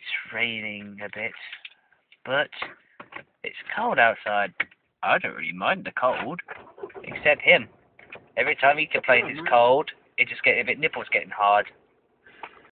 raining a bit, but it's cold outside. I don't really mind the cold, except him. Every time he complains it's cold, it just gets a bit nipples getting hard.